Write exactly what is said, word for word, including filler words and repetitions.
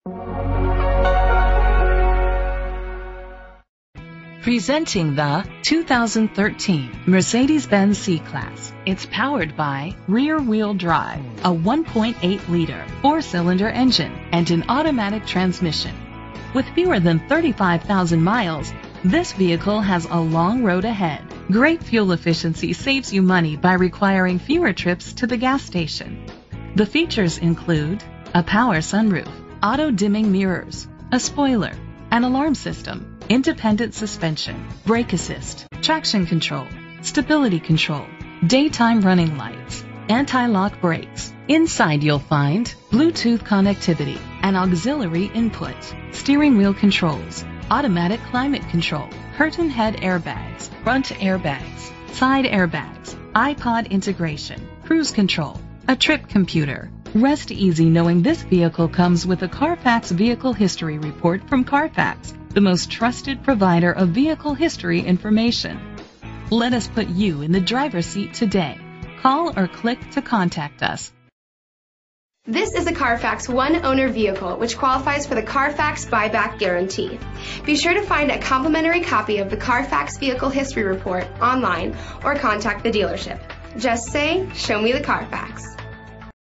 Presenting the two thousand thirteen Mercedes-Benz C-Class. It's powered by rear-wheel drive, a one point eight liter four-cylinder engine, and an automatic transmission. With fewer than thirty-five thousand miles, this vehicle has a long road ahead. Great fuel efficiency saves you money by requiring fewer trips to the gas station. The features include a power sunroof, auto-dimming mirrors, a spoiler, an alarm system, independent suspension, brake assist, traction control, stability control, daytime running lights, anti-lock brakes. Inside you'll find Bluetooth connectivity, an auxiliary input, steering wheel controls, automatic climate control, curtain head airbags, front airbags, side airbags, iPod integration, cruise control, a trip computer. Rest easy knowing this vehicle comes with a Carfax Vehicle History Report from Carfax, the most trusted provider of vehicle history information. Let us put you in the driver's seat today. Call or click to contact us. This is a Carfax one-owner vehicle which qualifies for the Carfax buyback guarantee. Be sure to find a complimentary copy of the Carfax Vehicle History Report online or contact the dealership. Just say, "Show me the Carfax."